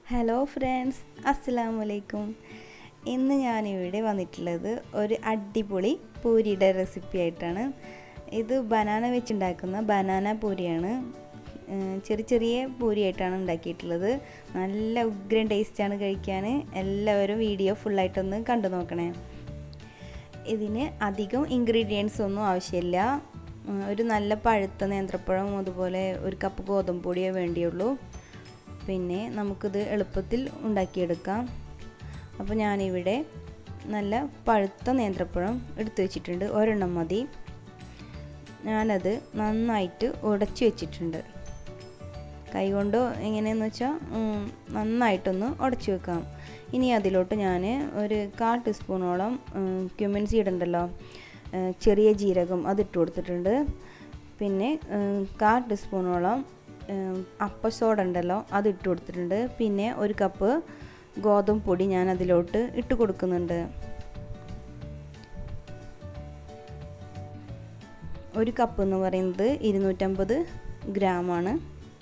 Hello friends, അസ്സലാമു അലൈക്കും. ഇന്ന് ഞാനിവിടെ വന്നിട്ടുള്ളത് ഒരു അടിപൊളി പൂരിയുടെ റെസിപ്പി ആയിട്ടാണ്. ഇത് ബനാന വെച്ചുണ്ടാക്കുന്ന ബനാന പൂരിയാണ്. ചെറിയ ചെറിയ പൂരിയായിട്ടാണ് ഉണ്ടാക്കിയിട്ടുള്ളത്. നല്ല ഉഗ്രൻ ടേസ്റ്റാണ് കഴിക്കാൻ. എല്ലാവരും വീഡിയോ ഫുള്ളായിട്ടൊന്ന് കണ്ടു നോക്കണേ. ഇതിന് അധികം ഇൻഗ്രീഡിയൻസ് ഒന്നും ആവശ്യമില്ല. ഒരു നല്ല പഴുത്ത നേന്ത്രപ്പഴം, അതുപോലെ ഒരു കപ്പ് ഗോതമ്പ് പൊടിയേ വേണ്ടിയുള്ളൂ. പിന്നെ നമുക്കിത് എളുപ്പത്തിൽ ഉണ്ടാക്കിയെടുക്കാം. അപ്പോൾ ഞാനിവിടെ നല്ല പഴുത്ത നേന്ത്രപ്പഴം എടുത്തു വെച്ചിട്ടുണ്ട്. ഒരെണ്ണം മതി. ഞാനത് നന്നായിട്ട് ഉടച്ചു വെച്ചിട്ടുണ്ട്. കൈകൊണ്ട് എങ്ങനെയെന്ന് വെച്ചാൽ നന്നായിട്ടൊന്ന് ഉടച്ചു വെക്കാം. ഇനി അതിലോട്ട് ഞാൻ ഒരു 1/4 ടീസ്പൂണോളം ക്യുമിൻ സീഡ് ഉണ്ടല്ലോ, ചെറിയ ജീരകം, അതിട്ട് കൊടുത്തിട്ടുണ്ട്. പിന്നെ 1/4 ടീസ്പൂണോളം അപ്പസോഡ ഉണ്ടല്ലോ, അതിട്ട് കൊടുത്തിട്ടുണ്ട്. പിന്നെ ഒരു കപ്പ് ഗോതമ്പ് പൊടി ഞാൻ അതിലോട്ട് ഇട്ട് കൊടുക്കുന്നുണ്ട്. ഒരു കപ്പ് എന്ന് പറയുന്നത് 250 ഗ്രാമാണ്.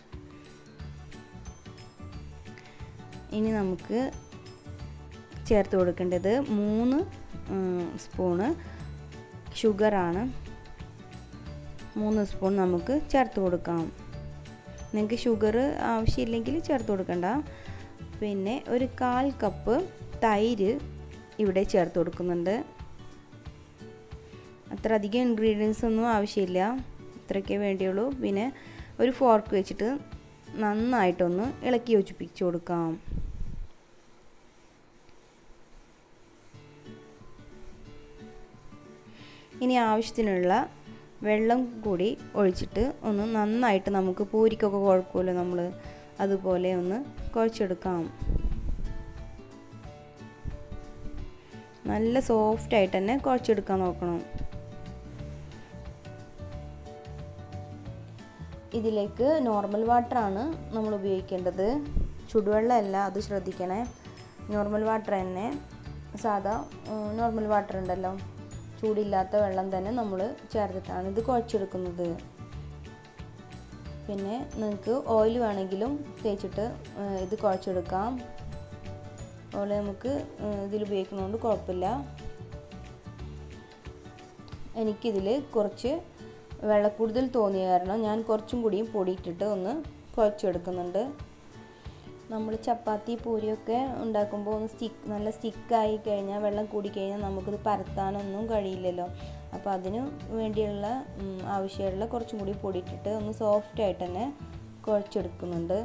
ഇനി നമുക്ക് ചേർത്ത് കൊടുക്കേണ്ടത് 3 സ്പൂണ് ഷുഗറാണ്. 3 സ്പൂൺ നമുക്ക് ചേർത്ത് കൊടുക്കാം. നിങ്ങൾക്ക് ഷുഗർ ആവശ്യമില്ലെങ്കിൽ ചേർത്ത് കൊടുക്കണ്ട. പിന്നെ ഒരു 1/4 കപ്പ് തൈര് ഇവിടെ ചേർത്ത് കൊടുക്കുന്നുണ്ട്. അത്ര അധികം ഇൻഗ്രീഡിയൻസ് ഒന്നും ആവശ്യമില്ല, ഇത്രയൊക്കെ വേണ്ടിയുള്ളൂ. പിന്നെ ഒരു ഫോർക്ക് വെച്ചിട്ട് നന്നായിട്ടൊന്ന് ഇളക്കി യോജിപ്പിച്ച് കൊടുക്കാം. ഇനി ആവശ്യത്തിനുള്ള വെള്ളം കൂടി ഒഴിച്ചിട്ട് ഒന്ന് നന്നായിട്ട്, നമുക്ക് പൂരിക്കൊക്കെ കുഴപ്പമില്ല, നമ്മൾ അതുപോലെ ഒന്ന് കുഴച്ചെടുക്കാം. നല്ല സോഫ്റ്റായിട്ട് തന്നെ കുഴച്ചെടുക്കാൻ നോക്കണം. ഇതിലേക്ക് നോർമൽ വാട്ടറാണ് നമ്മൾ ഉപയോഗിക്കേണ്ടത്, ചുടുവെള്ളമല്ല, അത് ശ്രദ്ധിക്കണേ. നോർമൽ വാട്ടർ തന്നെ, സാധാ നോർമൽ വാട്ടർ ഉണ്ടല്ലോ, ചൂടില്ലാത്ത വെള്ളം തന്നെ നമ്മൾ ചേർത്തിട്ടാണ് ഇത് കുഴച്ചെടുക്കുന്നത്. പിന്നെ നിങ്ങൾക്ക് ഓയിൽ വേണമെങ്കിലും തേച്ചിട്ട് ഇത് കുഴച്ചെടുക്കാം. ഓയിൽ നമുക്ക് ഇതിൽ ഉപയോഗിക്കുന്നതുകൊണ്ട് കുഴപ്പമില്ല. എനിക്കിതിൽ കുറച്ച് വെള്ളക്കൂടുതൽ തോന്നിയ കാരണം ഞാൻ കുറച്ചും കൂടിയും പൊടിയിട്ടിട്ട് ഒന്ന് കുഴച്ചെടുക്കുന്നുണ്ട്. നമ്മൾ ചപ്പാത്തി പൂരിയൊക്കെ ഉണ്ടാക്കുമ്പോൾ ഒന്ന് നല്ല സ്റ്റിക്കായി കഴിഞ്ഞാൽ, വെള്ളം കൂടിക്കഴിഞ്ഞാൽ നമുക്കിത് പരത്താനൊന്നും കഴിയില്ലല്ലോ. അപ്പോൾ അതിന് വേണ്ടിയുള്ള ആവശ്യമുള്ള കുറച്ചും കൂടി പൊടിയിട്ടിട്ട് ഒന്ന് സോഫ്റ്റായിട്ട് തന്നെ കുഴച്ചെടുക്കുന്നുണ്ട്.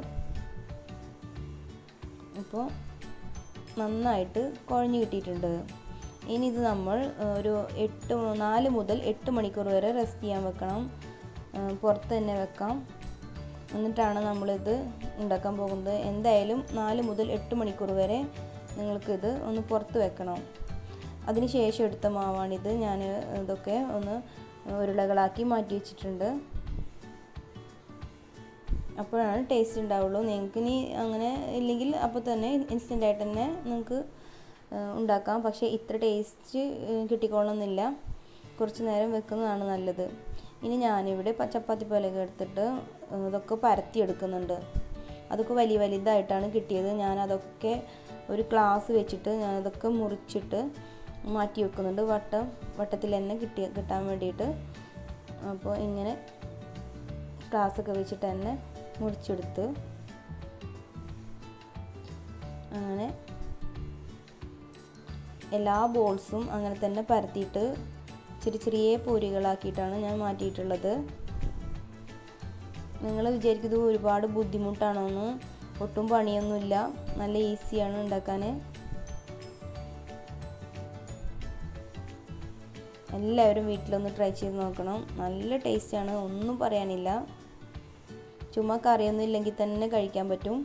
ഇപ്പോൾ നന്നായിട്ട് കുഴഞ്ഞു കിട്ടിയിട്ടുണ്ട്. ഇനി ഇത് നമ്മൾ ഒരു 4 മുതൽ 8 മണിക്കൂർ വരെ റെസ്റ്റ് ചെയ്യാൻ വെക്കണം. പുറത്ത് തന്നെ വെക്കാം. എന്നിട്ടാണ് നമ്മളിത് ഉണ്ടാക്കാൻ പോകുന്നത്. എന്തായാലും 4 മുതൽ 8 മണിക്കൂർ വരെ നിങ്ങൾക്കിത് ഒന്ന് പുറത്ത് വെക്കണം. അതിന് ശേഷം എടുത്ത മാവാണിത്. ഞാൻ ഇതൊക്കെ ഒന്ന് ഉരുളകളാക്കി മാറ്റി വെച്ചിട്ടുണ്ട്. അപ്പോഴാണ് ടേസ്റ്റ് ഉണ്ടാവുള്ളൂ. നിങ്ങൾക്ക് ഇനി അങ്ങനെ ഇല്ലെങ്കിൽ അപ്പോൾ തന്നെ ഇൻസ്റ്റൻ്റായിട്ട് തന്നെ നിങ്ങൾക്ക് ഉണ്ടാക്കാം. പക്ഷേ ഇത്ര ടേസ്റ്റ് കിട്ടിക്കൊള്ളണമെന്നില്ല, കുറച്ച് നേരം വെക്കുന്നതാണ് നല്ലത്. ഇനി ഞാനിവിടെ ചപ്പാത്തി പോലെയൊക്കെ എടുത്തിട്ട് ഇതൊക്കെ പരത്തിയെടുക്കുന്നുണ്ട്. അതൊക്കെ വലുതായിട്ടാണ് കിട്ടിയത്. ഞാനതൊക്കെ ഒരു ഗ്ലാസ് വെച്ചിട്ട് ഞാനതൊക്കെ മുറിച്ചിട്ട് മാറ്റി വെക്കുന്നുണ്ട്, വട്ടത്തിൽ തന്നെ കിട്ടാൻ വേണ്ടിയിട്ട്. അപ്പോൾ ഇങ്ങനെ ഗ്ലാസ്സൊക്കെ വെച്ചിട്ട് തന്നെ മുറിച്ചെടുത്ത് അങ്ങനെ എല്ലാ ബോൾസും അങ്ങനെ തന്നെ പരത്തിയിട്ട് ചെറിയ പൂരികളാക്കിയിട്ടാണ് ഞാൻ മാറ്റിയിട്ടുള്ളത്. നിങ്ങൾ വിചാരിക്കുന്നത് ഒരുപാട് ബുദ്ധിമുട്ടാണോന്ന്? ഒട്ടും പണിയൊന്നുമില്ല, നല്ല ഈസിയാണ് ഉണ്ടാക്കാൻ. എല്ലാവരും വീട്ടിലൊന്ന് ട്രൈ ചെയ്ത് നോക്കണം. നല്ല ടേസ്റ്റാണ്, ഒന്നും പറയാനില്ല. ചുമ്മാ കറിയൊന്നും ഇല്ലെങ്കിൽ തന്നെ കഴിക്കാൻ പറ്റും.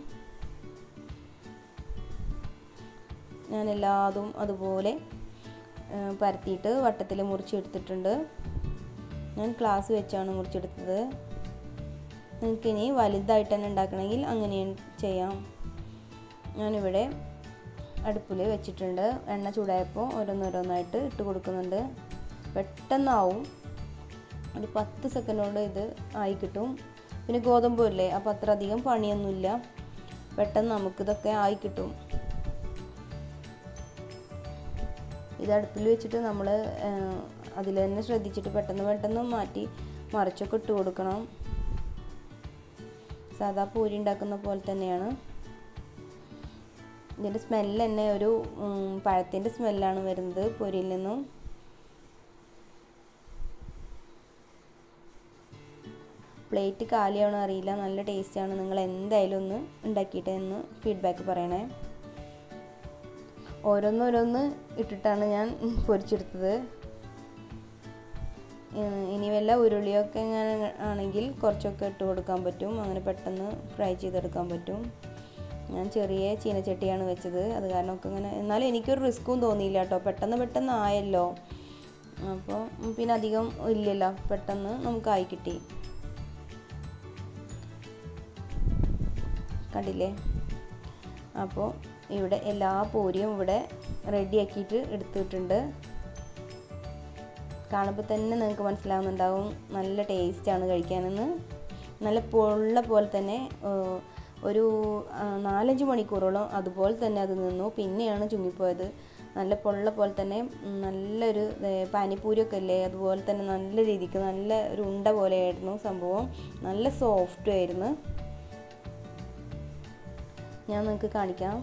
ഞാൻ എല്ലാതും അതുപോലെ പരത്തിയിട്ട് വട്ടത്തിൽ മുറിച്ചെടുത്തിട്ടുണ്ട്. ഞാൻ ഗ്ലാസ് വെച്ചാണ് മുറിച്ചെടുത്തത്. നിങ്ങൾക്കിനി വലുതായിട്ട് തന്നെ ഉണ്ടാക്കണമെങ്കിൽ അങ്ങനെ ചെയ്യാം. ഞാനിവിടെ അടുപ്പിൽ വെച്ചിട്ടുണ്ട്. എണ്ണ ചൂടായപ്പോൾ ഓരോന്നോരോന്നായിട്ട് ഇട്ട് കൊടുക്കുന്നുണ്ട്. പെട്ടെന്നാവും, ഒരു 10 സെക്കൻഡ് കൊണ്ട് ഇത് ആയി കിട്ടും. പിന്നെ ഗോതമ്പ് അല്ലേ, അപ്പോൾ അത്ര അധികം പണിയൊന്നുമില്ല. പെട്ടെന്ന് നമുക്കിതൊക്കെ ആയി കിട്ടും. ഇത് അടുപ്പിൽ വെച്ചിട്ട് നമ്മൾ അതിൽ തന്നെ ശ്രദ്ധിച്ചിട്ട് പെട്ടെന്ന് മാറ്റി മറിച്ചൊക്കെ ഇട്ട് കൊടുക്കണം. സാധാ പൂരി ഉണ്ടാക്കുന്ന പോലെ തന്നെയാണ്. ഇതിൻ്റെ സ്മെല്ല് തന്നെ ഒരു പഴത്തിൻ്റെ സ്മെല്ലാണ് വരുന്നത് പൊരിയിൽ നിന്നും. പ്ലേറ്റ് കാലിയാവണോ അറിയില്ല, നല്ല ടേസ്റ്റാണ്. നിങ്ങൾ എന്തായാലും ഒന്ന് ഉണ്ടാക്കിയിട്ട് എന്ന് ഫീഡ്ബാക്ക് പറയണേ. ഓരോന്നോരോന്ന് ഇട്ടിട്ടാണ് ഞാൻ പൊരിച്ചെടുത്തത്. ഇനി വല്ല ഉരുളിയൊക്കെ ആണെങ്കിൽ കുറച്ചൊക്കെ ഇട്ട് കൊടുക്കാൻ പറ്റും, അങ്ങനെ പെട്ടെന്ന് ഫ്രൈ ചെയ്തെടുക്കാൻ പറ്റും. ഞാൻ ചെറിയ ചീനച്ചട്ടിയാണ് വെച്ചത്, അത് കാരണം ഒക്കെ ഇങ്ങനെ. എന്നാലും എനിക്കൊരു റിസ്ക്കും തോന്നിയില്ല കേട്ടോ, പെട്ടെന്ന് ആയല്ലോ. അപ്പോൾ പിന്നെ അധികം ഇല്ലല്ലോ, പെട്ടെന്ന് നമുക്കായി കിട്ടി. കണ്ടില്ലേ? അപ്പോൾ ഇവിടെ എല്ലാ പൂരിയും ഇവിടെ റെഡിയാക്കിയിട്ട് എടുത്തിട്ടുണ്ട്. കാണുമ്പോൾ തന്നെ നിങ്ങൾക്ക് മനസ്സിലാവുന്നുണ്ടാവും നല്ല ടേസ്റ്റാണ് കഴിക്കാനെന്ന്. നല്ല പൊള്ള പോലെ തന്നെ ഒരു 4-5 മണിക്കൂറോളം അതുപോലെ തന്നെ അത് നിന്നു. പിന്നെയാണ് ചുങ്ങിപ്പോയത്. നല്ല പൊള്ള പോലെ തന്നെ നല്ലൊരു പാനിപ്പൂരിയൊക്കെ അല്ലേ, അതുപോലെ തന്നെ നല്ല രീതിക്ക് നല്ല ഒരു ഉണ്ട പോലെയായിരുന്നു സംഭവം. നല്ല സോഫ്റ്റും ആയിരുന്നു. ഞാൻ നിങ്ങൾക്ക് കാണിക്കാം.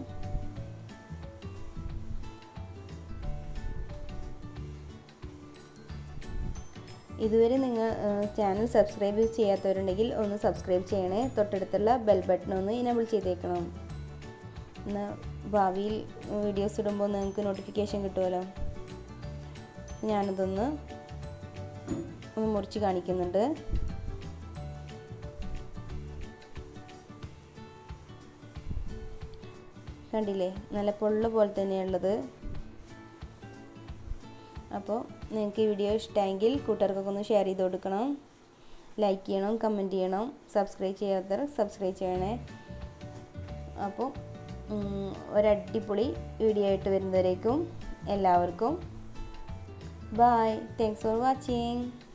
ഇതുവരെ നിങ്ങൾ ചാനൽ സബ്സ്ക്രൈബ് ചെയ്യാത്തവരുണ്ടെങ്കിൽ ഒന്ന് സബ്സ്ക്രൈബ് ചെയ്യണേ. തൊട്ടടുത്തുള്ള ബെൽ ബട്ടൺ ഒന്ന് ഇനേബിൾ ചെയ്തേക്കണം. എന്നാൽ ഭാവിയിൽ വീഡിയോസ് ഇടുമ്പോൾ നിങ്ങൾക്ക് നോട്ടിഫിക്കേഷൻ കിട്ടുമല്ലോ. ഞാനിതൊന്ന് മുറിച്ച് കാണിക്കുന്നുണ്ട്. കണ്ടില്ലേ? നല്ല പൊള്ള പോലെ തന്നെയുള്ളത്. അപ്പോൾ നിങ്ങൾക്ക് ഈ വീഡിയോ ഇഷ്ടമെങ്കിൽ കൂട്ടുകാർക്കൊക്കെ ഒന്ന് ഷെയർ ചെയ്ത് കൊടുക്കണം, ലൈക്ക് ചെയ്യണം, കമൻറ്റ് ചെയ്യണം. സബ്സ്ക്രൈബ് ചെയ്യാത്തവർ സബ്സ്ക്രൈബ് ചെയ്യണേ. അപ്പോൾ ഒരടിപൊളി വീഡിയോ ആയിട്ട് വരുന്നവരേക്കും എല്ലാവർക്കും ബൈ. Thanks for watching.